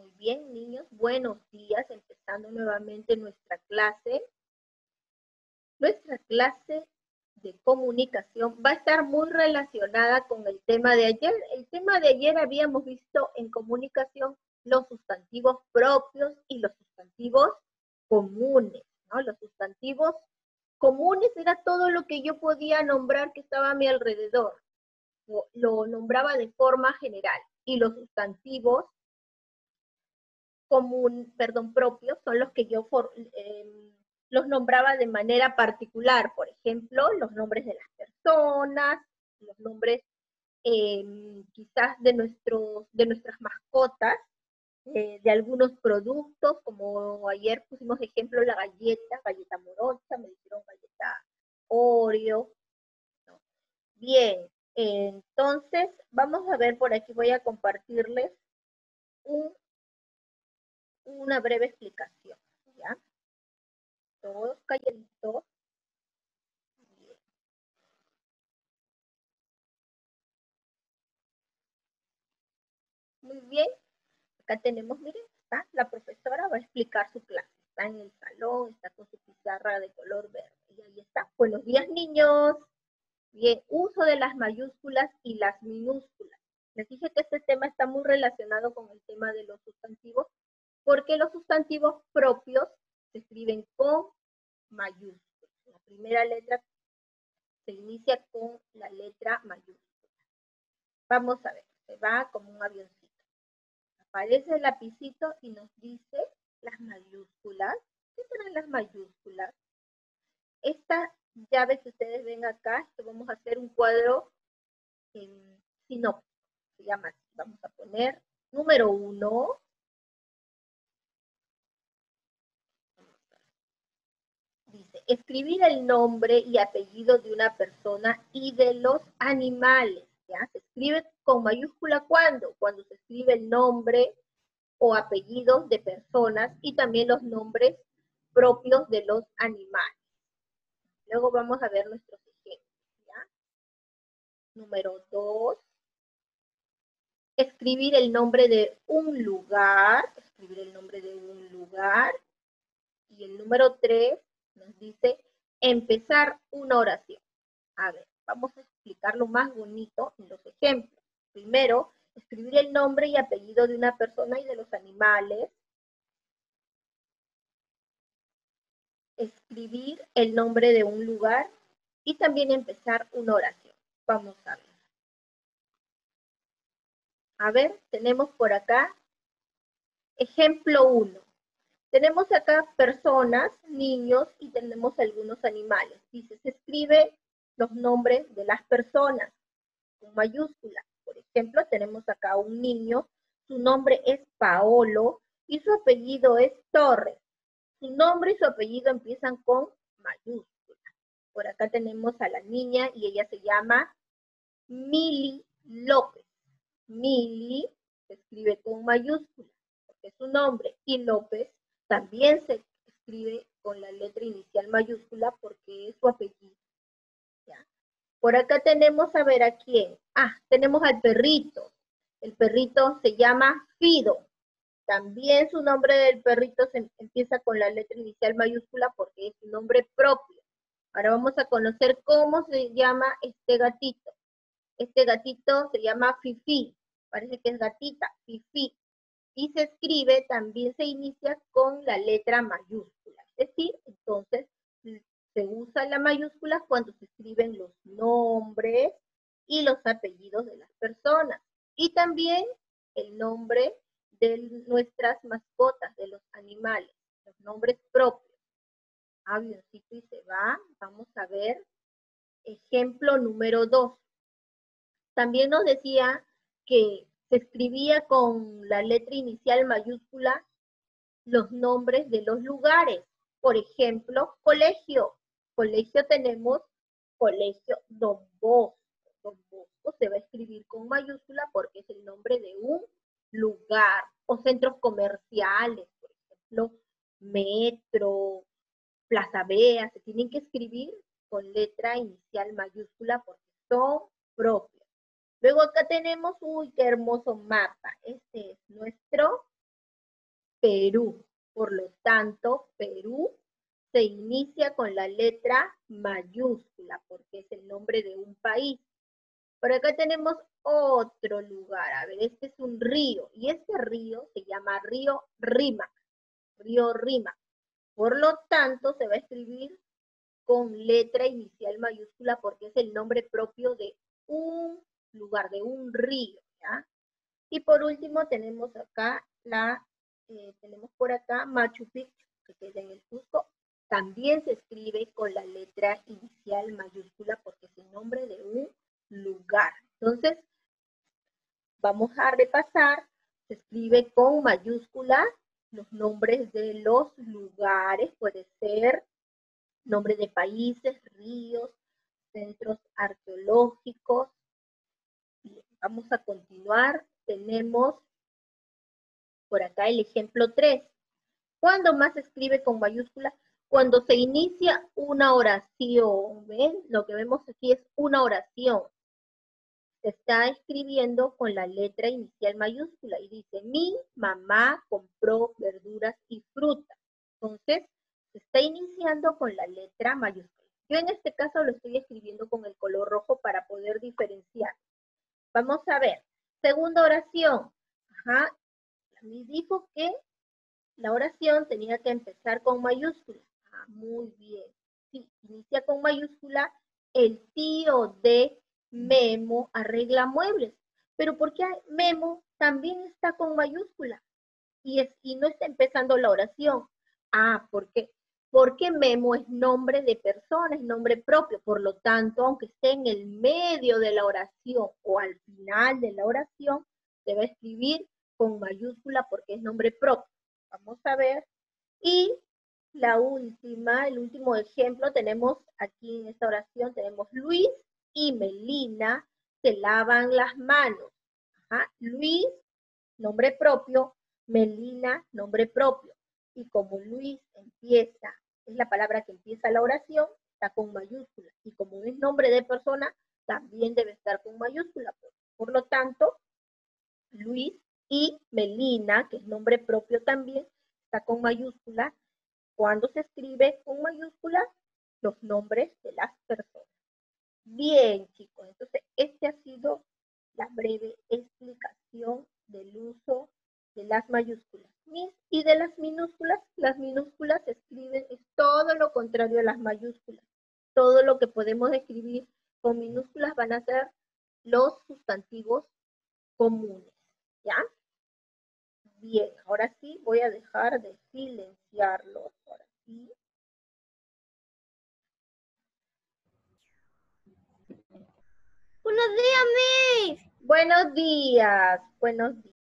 Muy bien, niños, buenos días, empezando nuevamente nuestra clase. Nuestra clase de comunicación va a estar muy relacionada con el tema de ayer. El tema de ayer habíamos visto en comunicación los sustantivos propios y los sustantivos comunes, ¿no? Los sustantivos comunes era todo lo que yo podía nombrar que estaba a mi alrededor. Lo nombraba de forma general. Y los sustantivos propios son los que yo los nombraba de manera particular. Por ejemplo, los nombres de las personas, los nombres quizás de nuestras mascotas, de algunos productos, como ayer pusimos de ejemplo la galleta morocha, me dijeron galleta Oreo, ¿no? Bien, entonces vamos a ver por aquí, voy a compartirles una breve explicación, ¿ya? Todos calladitos. Bien. Muy bien, acá tenemos, miren, está la profesora, va a explicar su clase. Está en el salón, está con su pizarra de color verde. Y ahí está. Buenos días, niños. Bien, uso de las mayúsculas y las minúsculas. Les dije que este tema está muy relacionado con el tema de los sustantivos, porque los sustantivos propios se escriben con mayúsculas. La primera letra se inicia con la letra mayúscula. Vamos a ver, se va como un avioncito. Aparece el lapicito y nos dice las mayúsculas. ¿Qué serán las mayúsculas? Esta llave que ustedes ven acá, que vamos a hacer un cuadro sinóptico, se llama así. Vamos a poner número 1. Dice, escribir el nombre y apellido de una persona y de los animales. ¿Ya? Se escribe con mayúscula ¿cuándo? Cuando se escribe el nombre o apellidos de personas y también los nombres propios de los animales. Luego vamos a ver nuestros ejemplos, ¿ya? Número 2, escribir el nombre de un lugar, escribir el nombre de un lugar. Y el número 3 nos dice empezar una oración. A ver, vamos a explicarlo más bonito en los ejemplos. Primero, escribir el nombre y apellido de una persona y de los animales. Escribir el nombre de un lugar y también empezar una oración. Vamos a ver. A ver, tenemos por acá ejemplo 1. Tenemos acá personas, niños y tenemos algunos animales. Dice, se escribe los nombres de las personas con mayúsculas. Por ejemplo, tenemos acá un niño, su nombre es Paolo y su apellido es Torres. Su nombre y su apellido empiezan con mayúsculas. Por acá tenemos a la niña y ella se llama Mili López. Mili se escribe con mayúsculas porque es su nombre y López también se escribe con la letra inicial mayúscula porque es su apellido. ¿Ya? Por acá tenemos a ver a quién. Tenemos al perrito. El perrito se llama Fido. También su nombre del perrito se empieza con la letra inicial mayúscula porque es su nombre propio. Ahora vamos a conocer cómo se llama este gatito. Este gatito se llama Fifi. Parece que es gatita, Fifi. Y se escribe, también se inicia con la letra mayúscula. Es decir, entonces se usa la mayúscula cuando se escriben los nombres y los apellidos de las personas. Y también el nombre de nuestras mascotas, de los animales, los nombres propios. Avioncito y se va. Vamos a ver ejemplo número 2. También nos decía que se escribía con la letra inicial mayúscula los nombres de los lugares. Por ejemplo, colegio. Colegio tenemos Colegio Don Bosco. Don Bosco se va a escribir con mayúscula porque es el nombre de un lugar. O centros comerciales, por ejemplo, Metro, Plaza Vea, se tienen que escribir con letra inicial mayúscula porque son propios. Luego acá tenemos, uy, qué hermoso mapa. Este es nuestro Perú. Por lo tanto, Perú se inicia con la letra mayúscula porque es el nombre de un país. Por acá tenemos otro lugar. A ver, este es un río y este río se llama río Rímac. Río Rímac. Por lo tanto, se va a escribir con letra inicial mayúscula porque es el nombre propio de un lugar, de un río, ¿ya? Y por último tenemos acá tenemos por acá Machu Picchu, que queda en el Cusco. También se escribe con la letra inicial mayúscula porque es el nombre de un lugar. Entonces, vamos a repasar. Se escribe con mayúscula los nombres de los lugares, puede ser nombre de países, ríos, centros arqueológicos. Bien, vamos a continuar. Tenemos por acá el ejemplo 3. ¿Cuándo más se escribe con mayúscula? Cuando se inicia una oración. ¿Ven? Lo que vemos aquí es una oración. Se está escribiendo con la letra inicial mayúscula y dice, mi mamá compró verduras y frutas. Entonces, se está iniciando con la letra mayúscula. Yo en este caso lo estoy escribiendo con el color rojo para poder diferenciar. Vamos a ver. Segunda oración. Ajá. Me dijo que la oración tenía que empezar con mayúscula. Ah, muy bien. Sí, inicia con mayúscula. El tío de Memo arregla muebles. Pero ¿por qué Memo también está con mayúscula? Y no está empezando la oración. Ah, ¿por qué? Porque Memo es nombre de persona, es nombre propio. Por lo tanto, aunque esté en el medio de la oración o al final de la oración, se va a escribir con mayúscula porque es nombre propio. Vamos a ver. Y la última, el último ejemplo, tenemos aquí en esta oración, tenemos Luis y Melina se lavan las manos. Ajá. Luis, nombre propio, Melina, nombre propio. Y como Luis empieza, es la palabra que empieza la oración, está con mayúscula. Y como es nombre de persona, también debe estar con mayúscula. Por lo tanto, Luis y Melina, que es nombre propio también, está con mayúscula. Cuando se escribe con mayúscula, los nombres de las personas. Bien, chicos, entonces este ha sido la breve explicación del uso de las mayúsculas. Y de las minúsculas se escriben, es todo lo contrario a las mayúsculas. Todo lo que podemos escribir con minúsculas van a ser los sustantivos comunes, ¿ya? Bien, ahora sí voy a dejar de silenciarlos. Ahora sí. Buenos días, Miss. Buenos días, buenos días.